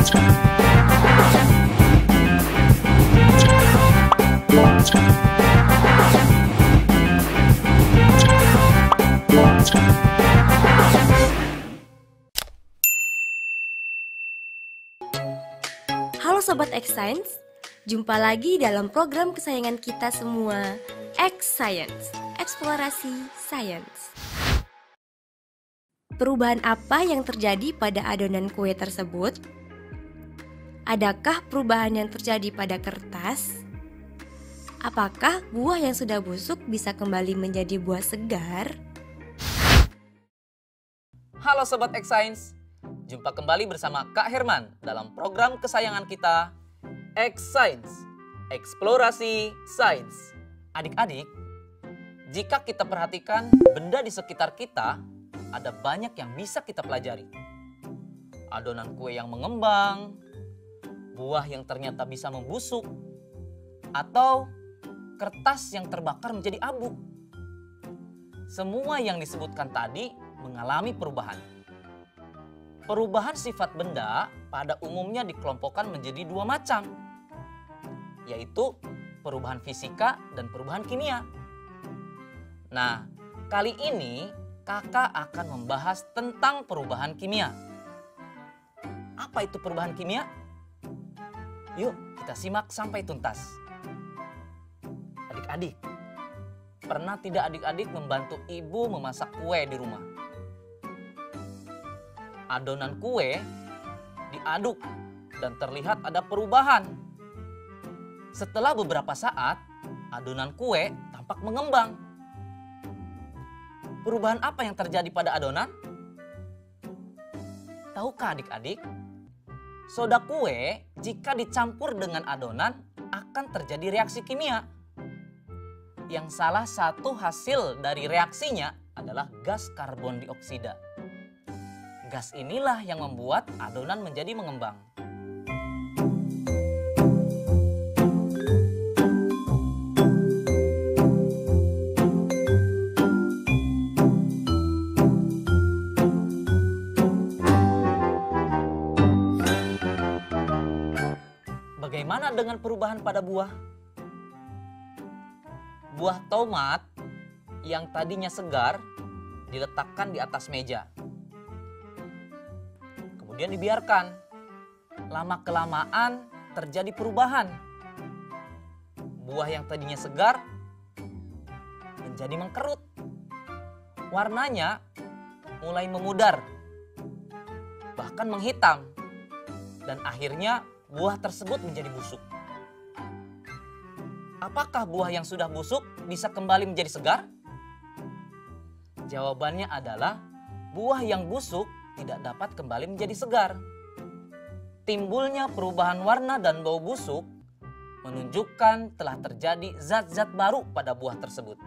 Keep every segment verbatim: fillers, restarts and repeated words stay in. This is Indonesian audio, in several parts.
Halo Sobat X Science, jumpa lagi dalam program kesayangan kita semua, X Science, Eksplorasi Sains. Perubahan apa yang terjadi pada adonan kue tersebut? Adakah perubahan yang terjadi pada kertas? Apakah buah yang sudah busuk bisa kembali menjadi buah segar? Halo Sobat X Science, jumpa kembali bersama Kak Herman dalam program kesayangan kita, X Science, Eksplorasi Sains. Adik-adik, jika kita perhatikan benda di sekitar kita, ada banyak yang bisa kita pelajari. Adonan kue yang mengembang, buah yang ternyata bisa membusuk, atau kertas yang terbakar menjadi abu. Semua yang disebutkan tadi mengalami perubahan. Perubahan sifat benda pada umumnya dikelompokkan menjadi dua macam, yaitu perubahan fisika dan perubahan kimia. Nah, kali ini kakak akan membahas tentang perubahan kimia. Apa itu perubahan kimia? Yuk kita simak sampai tuntas. Adik-adik, pernah tidak adik-adik membantu ibu memasak kue di rumah? Adonan kue diaduk dan terlihat ada perubahan. Setelah beberapa saat, adonan kue tampak mengembang. Perubahan apa yang terjadi pada adonan? Tahukah adik-adik? Soda kue jika dicampur dengan adonan akan terjadi reaksi kimia. Yang salah satu hasil dari reaksinya adalah gas karbon dioksida. Gas inilah yang membuat adonan menjadi mengembang. Bagaimana dengan perubahan pada buah? Buah tomat yang tadinya segar diletakkan di atas meja. Kemudian dibiarkan. Lama-kelamaan terjadi perubahan. Buah yang tadinya segar menjadi mengkerut. Warnanya mulai memudar, bahkan menghitam. Dan akhirnya buah tersebut menjadi busuk. Apakah buah yang sudah busuk bisa kembali menjadi segar? Jawabannya adalah buah yang busuk tidak dapat kembali menjadi segar. Timbulnya perubahan warna dan bau busuk menunjukkan telah terjadi zat-zat baru pada buah tersebut.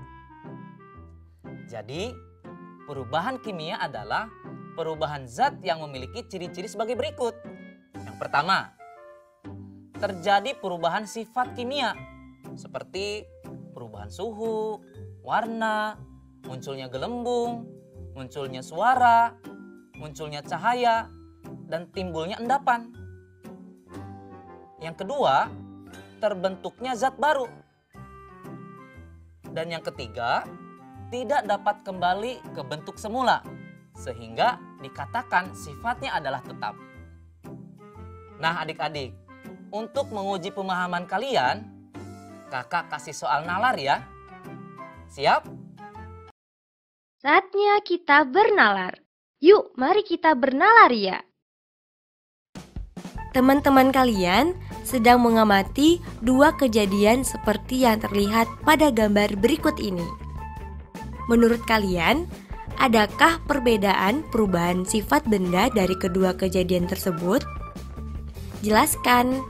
Jadi, perubahan kimia adalah perubahan zat yang memiliki ciri-ciri sebagai berikut. Yang pertama, terjadi perubahan sifat kimia seperti perubahan suhu, warna, munculnya gelembung, munculnya suara, munculnya cahaya, dan timbulnya endapan. Yang kedua, terbentuknya zat baru. Dan yang ketiga, tidak dapat kembali ke bentuk semula, sehingga dikatakan sifatnya adalah tetap. Nah adik-adik, untuk menguji pemahaman kalian, kakak kasih soal nalar ya. Siap? Saatnya kita bernalar. Yuk, mari kita bernalar ya. Teman-teman kalian sedang mengamati dua kejadian seperti yang terlihat pada gambar berikut ini. Menurut kalian, adakah perbedaan perubahan sifat benda dari kedua kejadian tersebut? Jelaskan.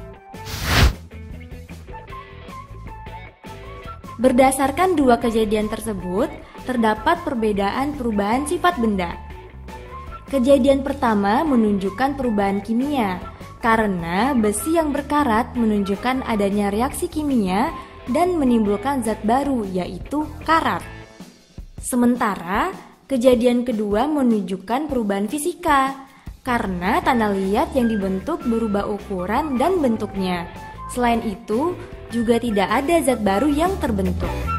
Berdasarkan dua kejadian tersebut, terdapat perbedaan perubahan sifat benda. Kejadian pertama menunjukkan perubahan kimia, karena besi yang berkarat menunjukkan adanya reaksi kimia dan menimbulkan zat baru, yaitu karat. Sementara, kejadian kedua menunjukkan perubahan fisika, karena tanah liat yang dibentuk berubah ukuran dan bentuknya. Selain itu, juga tidak ada zat baru yang terbentuk.